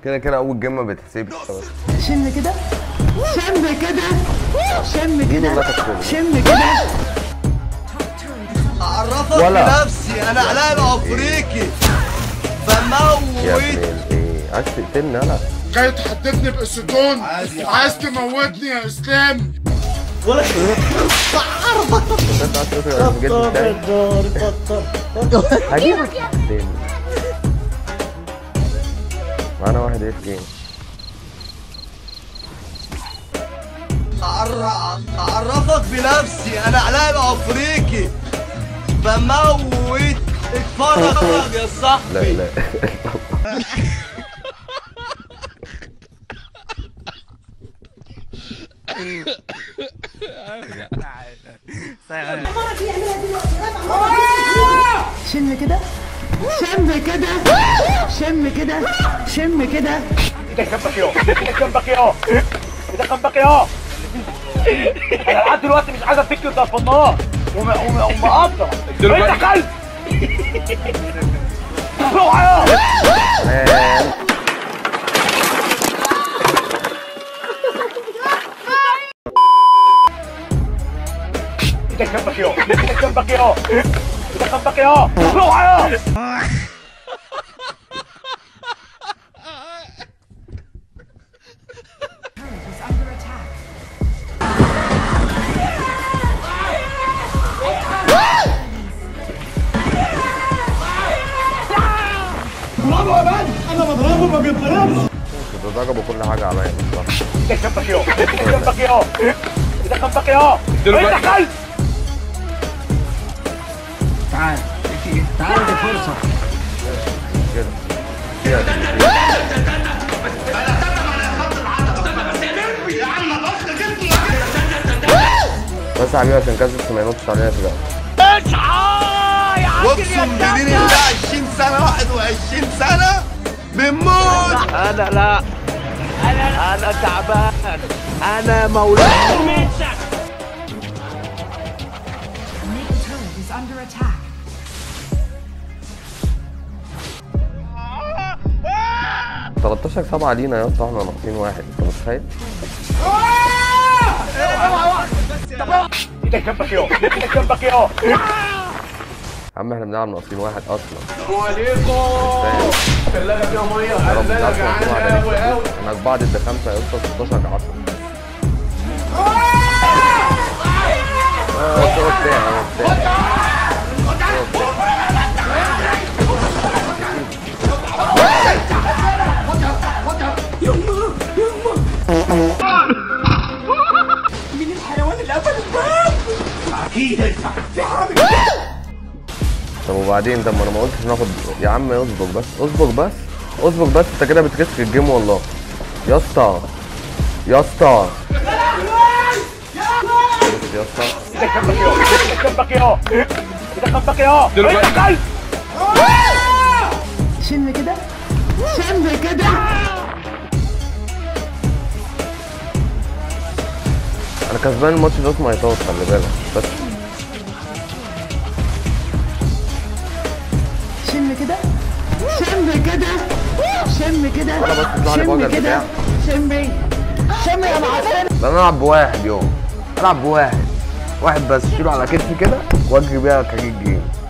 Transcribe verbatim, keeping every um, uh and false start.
كده كده اول جيم ما بتحسبش. شم كده شم كده شم كده شم كده. اعرفك بنفسي انا لاعب افريقي بموت. يا ابني ايه عايز تقتلني؟ انا جاي تحدفني باسطون؟ عايز تموتني يا اسلام؟ ولا هجيبك تاني. معانا واحد اف جيم. اعرفك بنفسي انا لاعب افريقي بموت. اتفرج يا صاحبي. لا لا شم كده شم كده شم كده شم كده. ايدك جنبك يا ايدك جنبك يا ايدك جنبك يا انا لحد دلوقتي مش عايز افك انت في النار ومقطع انت كلب. اوعى ايدك جنبك يا ايدك جنبك يا ايدك جنبك يا اوعى. اضربه يا مان، انا بضربه ما بيتضربش. كنت ضربوا كل حاجه عليا بصراحه. ايدك جنبك يا ايدك جنبك يا ايدك جنبك يا انت كلب. تعال تعال دي فرصة كده كده بس يا حبيبي عشان كاسس ما ينطش علينا في الأول. اصحى يا عم. واقسم بدين الله عشرين سنه واحد وعشرين سنه بنموت. انا لا انا انا تعبان انا مولاي. تلتاشر سبعة لينا يا اسطى، احنا ناقصين واحد، انت متخيل؟ ايدك جنبك يا ايدك جنبك يا يا عم احنا بنلعب ناقصين واحد اصلا. السلام عليكم. الثلاجه فيها ميه. احنا في بعض ادى خمسه يا اسطى ستاشر عشرة. اه هو بتاعي هو بتاعي مين الحيوان اللي قفل الباب؟ اكيد انت. طب وبعدين؟ طب ما انا ما قلتش ناخد يا عم. اصبر بس اصبر بس اصبر بس انت كده بترسك الجيم والله يا اسطى يا اسطى يا اسطى. ايدك جنبك يا ايدك جنبك يا ايدك جنبك يا انت كلب. شم كده شم كده. انا كسبان الماتش ده ما يطول، خلي بالك بس. شم كده شم كده شم كده ولا بس تطلع لي بوجه البتاع. شمي شمي يا معفن. ده انا العب بواحد يوم، العب بواحد واحد بس، اشيله على كتفي كده واجري بيها كارير جيم.